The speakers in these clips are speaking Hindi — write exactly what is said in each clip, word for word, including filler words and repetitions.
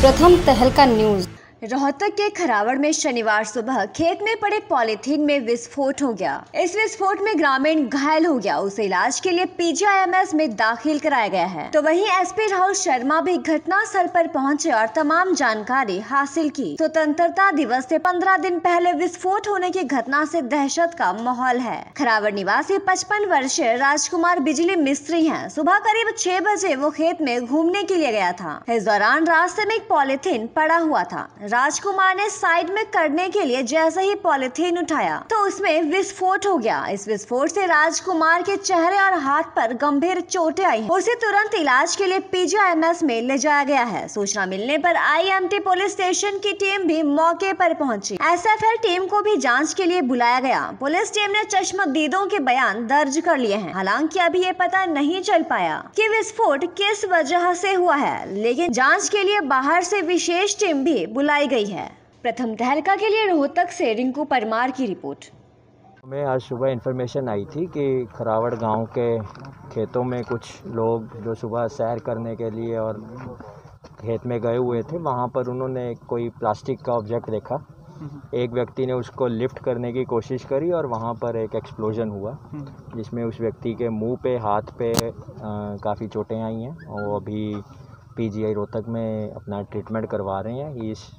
प्रथम तहलका न्यूज। रोहतक के खरावड़ में शनिवार सुबह खेत में पड़े पॉलीथीन में विस्फोट हो गया। इस विस्फोट में ग्रामीण घायल हो गया, उसे इलाज के लिए पीजीआईएमएस में दाखिल कराया गया है। तो वहीं एसपी राहुल शर्मा भी घटना स्थल पर पहुंचे और तमाम जानकारी हासिल की। स्वतंत्रता दिवस से पंद्रह दिन पहले विस्फोट होने की घटना से दहशत का माहौल है। खरावड़ निवासी पचपन वर्षीय राजकुमार बिजली मिस्त्री हैं। सुबह करीब छह बजे वो खेत में घूमने के लिए गया था। इस दौरान रास्ते में एक पॉलीथीन पड़ा हुआ था। राजकुमार ने साइड में करने के लिए जैसे ही पॉलीथीन उठाया तो उसमें विस्फोट हो गया। इस विस्फोट से राजकुमार के चेहरे और हाथ पर गंभीर चोटें आई हैं। उसे तुरंत इलाज के लिए पीजीआईएमएस में ले जाया गया है। सूचना मिलने पर आईएमटी पुलिस स्टेशन की टीम भी मौके पर पहुंची। एसएफएल टीम को भी जांच के लिए बुलाया गया। पुलिस टीम ने चश्मदीदों के बयान दर्ज कर लिए हैं। हालांकि अभी ये पता नहीं चल पाया कि विस्फोट किस वजह से हुआ है, लेकिन जांच के लिए बाहर से विशेष टीम भी बुलाई गई है। प्रथम तहलका के लिए रोहतक से रिंकू परमार की रिपोर्ट। हमें आज सुबह इन्फॉर्मेशन आई थी कि खरावड़ गांव के खेतों में कुछ लोग जो सुबह सैर करने के लिए और खेत में गए हुए थे, वहां पर उन्होंने कोई प्लास्टिक का ऑब्जेक्ट देखा। एक व्यक्ति ने उसको लिफ्ट करने की कोशिश करी और वहां पर एक एक्सप्लोजन हुआ, जिसमें उस व्यक्ति के मुंह पे, हाथ पे काफ़ी चोटें आई हैं और वो अभी पीजीआई रोहतक में अपना ट्रीटमेंट करवा रहे हैं। इस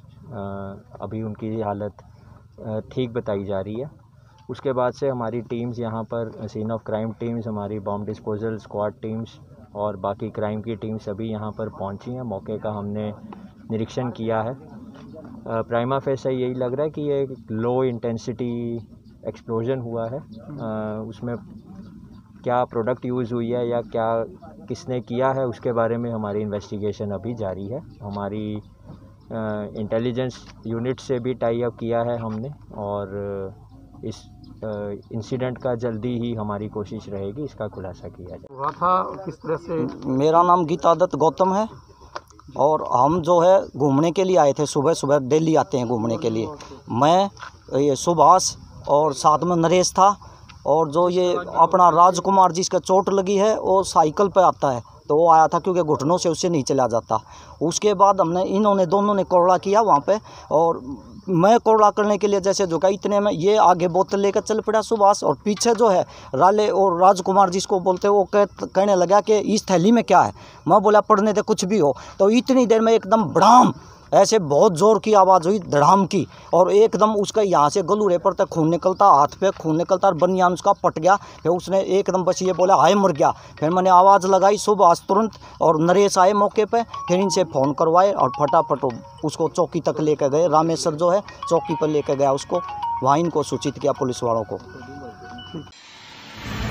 अभी उनकी हालत ठीक बताई जा रही है। उसके बाद से हमारी टीम्स यहाँ पर, सीन ऑफ क्राइम टीम्स, हमारी बॉम्ब डिस्पोजल स्क्वाड टीम्स और बाकी क्राइम की टीम्स सभी यहाँ पर पहुँची हैं। मौके का हमने निरीक्षण किया है। प्राइमा फेस यही लग रहा है कि ये लो इंटेंसिटी एक्सप्लोजन हुआ है। आ, उसमें क्या प्रोडक्ट यूज़ हुई है या क्या किसने किया है, उसके बारे में हमारी इन्वेस्टिगेशन अभी जारी है। हमारी इंटेलिजेंस यूनिट से भी टाई अप किया है हमने और इस इंसिडेंट का जल्दी ही हमारी कोशिश रहेगी इसका खुलासा किया जाए। हुआ था किस तरह से? मेरा नाम गीतादत्त गौतम है और हम जो है घूमने के लिए आए थे। सुबह सुबह डेली आते हैं घूमने के लिए। मैं, ये सुभाष और साथ में नरेश था और जो ये अपना राजकुमार जिसका चोट लगी है वो साइकिल पे आता है, तो वो आया था क्योंकि घुटनों से उससे नहीं चला जाता। उसके बाद हमने इन्होंने दोनों ने कोड़ला किया वहाँ पे और मैं कोड़ला करने के लिए जैसे झुका, इतने में ये आगे बोतल लेकर चल पड़ा सुभाष और पीछे जो है राले और राजकुमार जिसको बोलते हैं वो कह, कहने लगा कि इस थैली में क्या है। मैं बोला पढ़ने दे कुछ भी हो। तो इतनी देर में एकदम बड़ाम ऐसे बहुत ज़ोर की आवाज़ हुई, धड़ाम की, और एकदम उसका यहाँ से गलूरे पर तक खून निकलता, हाथ पे खून निकलता और बनियान उसका पट गया। फिर उसने एकदम बस ये बोला हाय मर गया। फिर मैंने आवाज़ लगाई सुभाष तुरंत और नरेश आए मौके पे। फिर इनसे फ़ोन करवाए और फटाफट उसको चौकी तक लेकर गए। रामेश्वर जो है चौकी पर लेकर गया उसको, वहाँ इनको सूचित किया पुलिस वालों को।